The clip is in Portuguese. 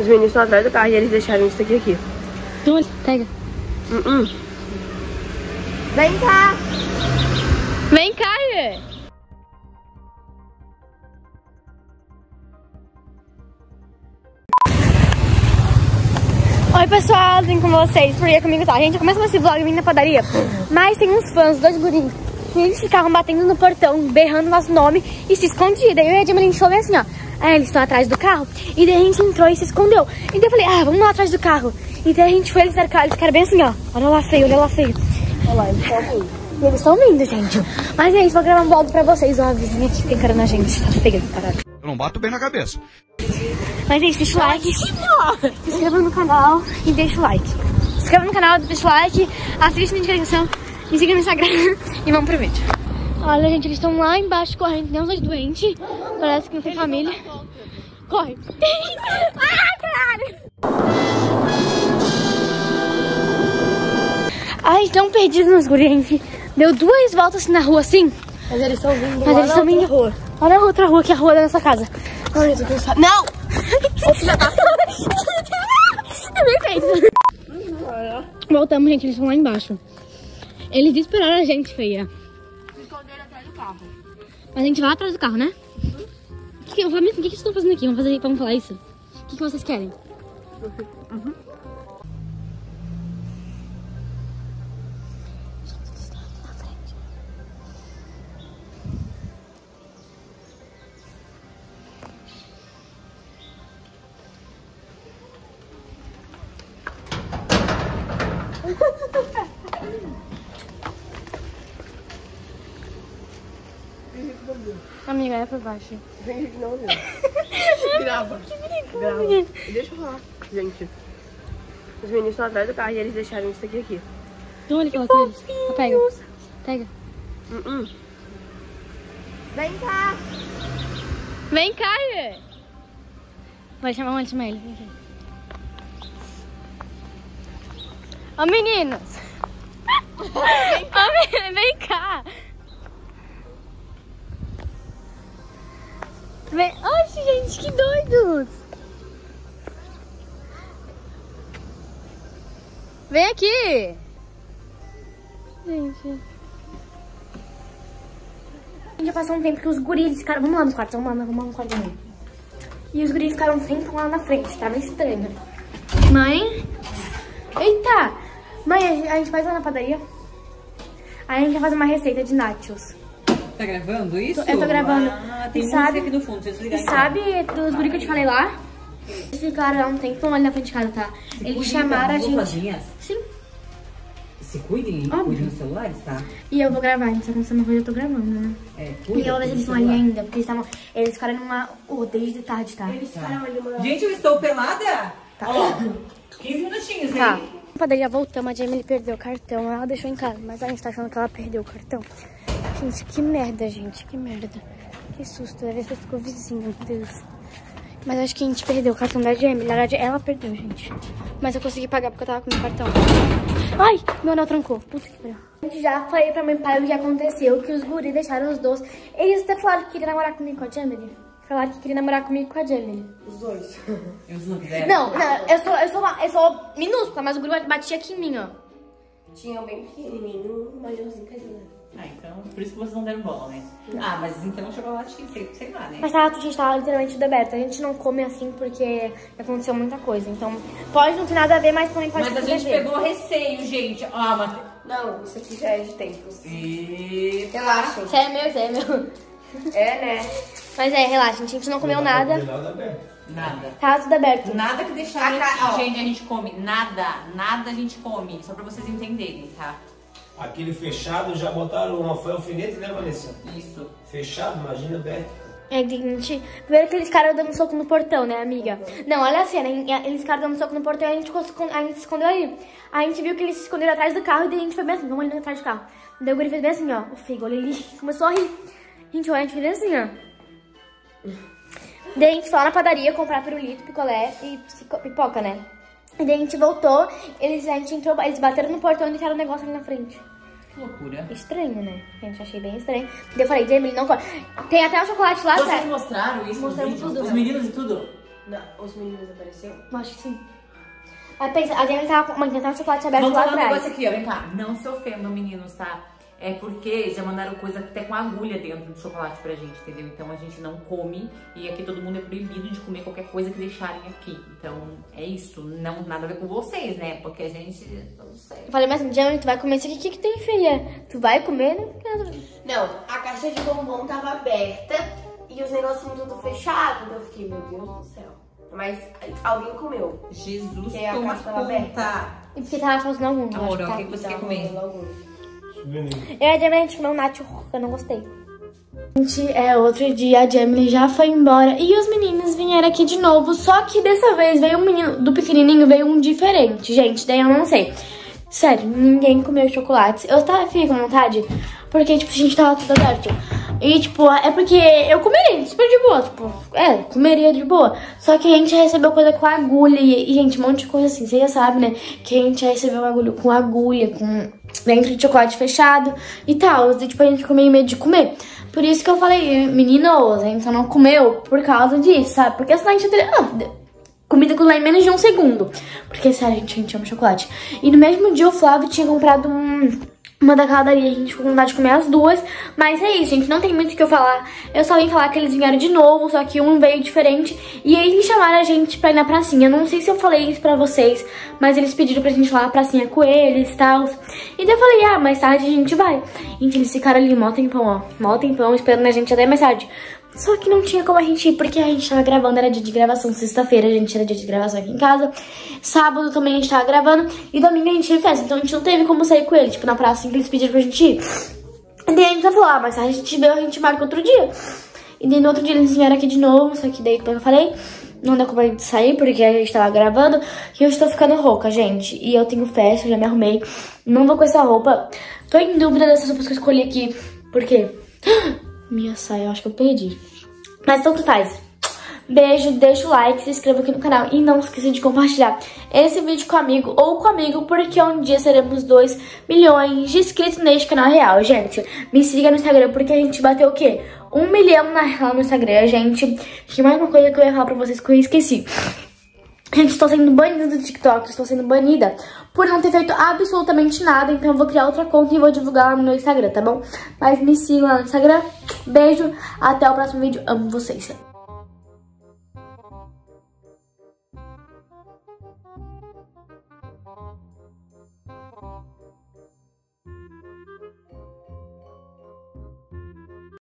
Os meninos estão atrás do carro e eles deixaram isso aqui. Pega. Vem cá! Vem cá, Iê. Oi pessoal, vim com vocês, porque comigo tá. A gente começa esse vlog vindo na padaria, mas tem uns fãs, 2 gurinhos, e eles ficavam batendo no portão, berrando nosso nome e se escondiam. Daí eu e a Jamie, a gente falou assim, ó, eles estão atrás do carro. E daí a gente entrou e se escondeu. E daí eu falei, vamos lá atrás do carro. E daí a gente foi, eles ficaram bem assim, ó, olha lá feio, olha lá feio. Olha lá, eles estão vindo. E eles estão vindo, gente. Mas é isso, vou gravar um vlog pra vocês, ó, a vizinha que fica encarando a gente, tá feia do caralho. Eu não bato bem na cabeça. Mas é isso, deixa o like, se inscreva no canal e deixa o like. Se inscreva no canal, deixa o like, assiste na descrição, me siga no Instagram e vamos pro vídeo. Olha, gente, eles estão lá embaixo correndo, nem uns doentes. Parece que não tem família. Corre. Caralho. Ai, tão perdidos nos guris, gente. Deu 2 voltas assim na rua, assim. Mas eles estão vindo. Mas eles estão vindo. Rua. Olha a outra rua, que é a rua da nossa casa. Ai, eu tô cansada. Não! Ô, filha da... É bem feito. Voltamos, gente, eles estão lá embaixo. Eles esperaram a gente, feia. Se esconderam atrás do carro. Mas a gente vai atrás do carro, né? O que vocês estão fazendo aqui? Vamos falar isso? O que vocês querem? Amiga, é por baixo. Vem aqui não, viu? Grava. Grava. Deixa eu falar. Gente, os meninos estão atrás do carro e eles deixaram isso aqui. Então ele fala com eles. Pega. Pega. Vem cá! Vem cá, Iê. Vai chamar ele. Vem aqui. Ô, meninos. Vem cá. Vem. Oxe, gente, que doidos. Vem aqui. Gente. Já passou um tempo que os guris ficaram... Vamos lá no quarto, vamos lá no quarto também. E os guris ficaram um tempo lá na frente, tava estranho. Mãe? Eita! Mãe, a gente vai lá na padaria. Aí a gente vai fazer uma receita de nachos. Tá gravando isso? Eu tô gravando. Tem música aqui no fundo, deixa eu desligar. E sabe dos guris que eu te falei lá? Eles ficaram um tempo ali na frente de casa, tá? Eles chamaram a gente... Sozinhas? Sim. Se cuidem, cuidem dos celulares, tá? E eu vou gravar, então se acontecer uma coisa eu tô gravando, né? Cuida. E eu vou ver se eles estão ali ainda, porque eles ficaram numa... desde tarde, tá? Eles ficaram ali uma... Gente, eu estou pelada? Tá. Ó, 15 minutinhos, hein? Tá. Na padaria voltamos, a Jamie perdeu o cartão, ela deixou em casa, mas a gente tá achando que ela perdeu o cartão. Gente, que merda, gente, que merda. Que susto, deve ser ficou vizinho, meu Deus. Mas acho que a gente perdeu o cartão da Jamie, na verdade ela perdeu, gente. Mas eu consegui pagar porque eu tava com meu cartão. Ai, meu anel trancou, puta que pariu. A gente já falei pra mãe e pai o que aconteceu, que os guris deixaram os dois. Eles até falaram que queriam namorar comigo com a Jamie. Falaram que queria namorar comigo com a Jamie. Os dois. Eles não quiseram? Não, eu sou minúscula, mas o guri batia aqui em mim, ó. Tinha um bem pequenininho, um maiorzinho casinha. Então, por isso que vocês não deram bola, né? Mas então o chocolate tem que sei lá, né? Mas a gente tava literalmente tudo aberto. A gente não come assim porque aconteceu muita coisa. Então, pode não ter nada a ver, mas também pode ter Mas a gente pegou receio, gente. Mas... Não, isso aqui já é de tempos. Relaxa. Isso é meu. É, né? Mas relaxa, a gente não comeu nada. Nada. Tava tudo aberto. Nada que deixar aqui, gente, a gente come. Nada a gente come. Só pra vocês entenderem, tá? Aquele fechado já botaram foi alfinete, né, Vanessa? Isso. Fechado, imagina aberto. Gente, primeiro aqueles caras dando soco no portão, né, amiga? Não, olha a cena, eles ficaram dando soco no portão e a gente se escondeu ali. A gente viu que eles se esconderam atrás do carro e daí a gente foi bem assim, vamos ali atrás do carro. Daí o guri fez bem assim, ó, o Figo, ele começou a rir. Gente, a gente fez bem assim, ó. Daí a gente foi lá na padaria comprar pirulito, picolé e pipoca, né? E daí a gente voltou, eles bateram no portão e deixaram o negócio ali na frente. Que loucura. Estranho, né? Gente, achei bem estranho. Daí eu falei, Jamie, não come. Tem até um chocolate lá, Vocês sério. mostraram isso? Mostramos nos vídeos? tudo. Os meninos e tudo? Não, os meninos apareceram? Acho que sim. Aí pensa, a gente tava um chocolate aberto Vamos lá falar um atrás. negócio aqui, ó, vem cá. Não se ofendam, meninos, tá? É porque já mandaram coisa até com agulha dentro do chocolate pra gente, entendeu? Então a gente não come e aqui todo mundo é proibido de comer qualquer coisa que deixarem aqui. Então é isso, não nada a ver com vocês, né? Porque a gente, não sei. Eu falei, mas Jamie, tu vai comer isso aqui? O que tem, filha? Tu vai comer? Não, a caixa de bombom tava aberta e os negocinhos tudo fechado. Eu fiquei, meu Deus do céu. Mas alguém comeu. Jesus, Porque a toma caixa tava aberta. E porque tava faltando algum. Amor, acho o que que você tá. quer comer? Eu e a Jamie, a gente comeu um nacho, eu não gostei. Gente, outro dia a Jamie já foi embora e os meninos vieram aqui de novo. Só que dessa vez veio um menino, do pequenininho veio um diferente, gente. Daí eu não sei. Sério, ninguém comeu chocolates. Eu fiquei com vontade, porque, tipo, a gente tava tudo aberto. E, tipo, é porque eu comeria super de boa, tipo, comeria de boa. Só que a gente recebeu coisa com agulha e, gente, um monte de coisa assim. Você já sabe, né, que a gente recebeu bagulho com agulha, com dentro de chocolate fechado e tal. E, tipo, a gente ficou meio medo de comer. Por isso que eu falei, meninos, a gente não comeu por causa disso, sabe? Porque senão a gente teria... comida com lá em menos de um segundo. Porque, sério, a gente ama chocolate. E no mesmo dia o Flávio tinha comprado uma da padaria. A gente ficou com vontade de comer as duas. Mas é isso, gente. Não tem muito o que eu falar. Eu só vim falar que eles vieram de novo. Só que um veio diferente. E aí eles chamaram a gente pra ir na pracinha. Eu não sei se eu falei isso pra vocês. Mas eles pediram pra gente ir lá na pracinha com eles e tal. E daí eu falei, mais tarde a gente vai. Gente, eles ficaram ali mó tempão, ó. Mó tempão esperando a gente até mais tarde. Só que não tinha como a gente ir, porque a gente tava gravando, era dia de gravação, sexta-feira a gente era dia de gravação aqui em casa. Sábado também a gente tava gravando e domingo a gente teve festa, então a gente não teve como sair com ele, tipo, na praça assim que eles pediram pra gente ir. E daí a gente falou, mas a gente veio, a gente marca outro dia. E daí no outro dia eles vieram aqui de novo, só que daí, como eu falei, não deu como a gente sair, porque a gente tava gravando. E eu estou ficando rouca, gente, e eu tenho festa, eu já me arrumei, não vou com essa roupa. Tô em dúvida dessas roupas que eu escolhi aqui, por quê? Minha saia, eu acho que eu perdi. Mas tanto faz. Beijo, deixa o like, se inscreva aqui no canal e não esqueça de compartilhar esse vídeo com amigo ou com amigo, porque um dia seremos 2 milhões de inscritos neste canal real, gente. Me siga no Instagram, porque a gente bateu o quê? 1 milhão na real no Instagram, gente. Tinha mais uma coisa que eu ia falar pra vocês que eu esqueci. Gente, estou sendo banida do TikTok, estou sendo banida por não ter feito absolutamente nada. Então eu vou criar outra conta e vou divulgar lá no meu Instagram, tá bom? Mas me sigam lá no Instagram. Beijo, até o próximo vídeo. Amo vocês.